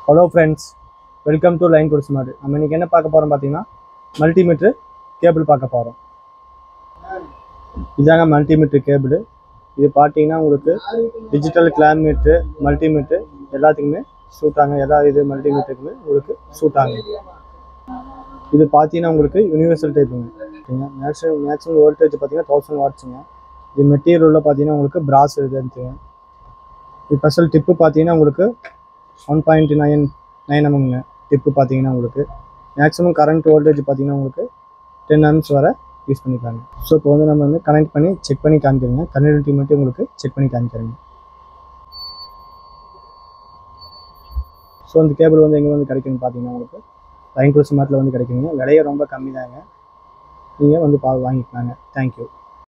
Hello friends, welcome to line good smart. நம்ம இன்றைக்கி என்ன பார்க்க போகிறோம் பார்த்தீங்கன்னா, மல்டிமீட்ரு கேபிள் பார்க்க போகிறோம். இதாங்க மல்டிமீட்ரு கேபிள். இது பார்த்தீங்கன்னா உங்களுக்கு டிஜிட்டல் கிளாமீட்ரு, மல்டிமீட்ரு எல்லாத்துக்குமே சூட் ஆகும். எல்லா இது மல்டிமீட்டருக்குமே உங்களுக்கு சூட் ஆகும். இது பார்த்தீங்கன்னா உங்களுக்கு யூனிவர்சல் டைப்புங்க. ஓகேங்க. மேக்ஸிமம் வோல்டேஜ் பார்த்தீங்கன்னா 1000 வாட்ஸுங்க. இது மெட்டீரியலில் பார்த்தீங்கன்னா உங்களுக்கு பிராஸ் இருக்குங்க. இது ஸ்பெஷல் டிப்பு பார்த்தீங்கன்னா உங்களுக்கு 1.9 mm டிப்பு பார்த்தீங்கன்னா உங்களுக்கு மேக்ஸிமம் கரண்ட் வோல்டேஜ் பார்த்தீங்கன்னா உங்களுக்கு 10 amps வரை யூஸ் பண்ணிக்கலாம். ஸோ இப்போ வந்து நம்ம வந்து கனெக்ட் பண்ணி செக் பண்ணி காமிக்கிறோங்க. கனெக்டிவிட்டி மட்டும் உங்களுக்கு செக் பண்ணி காமிக்கிறேங்க. ஸோ அந்த கேபிள் வந்து எங்கே வந்து கிடைக்குன்னு பார்த்தீங்கன்னா உங்களுக்கு லைன் குட் ஸ்மார்ட்டில் வந்து கிடைக்குங்க. விலையை ரொம்ப கம்மி தாங்க. நீங்கள் வந்து வாங்கிக்கலாங்க. தேங்க்யூ.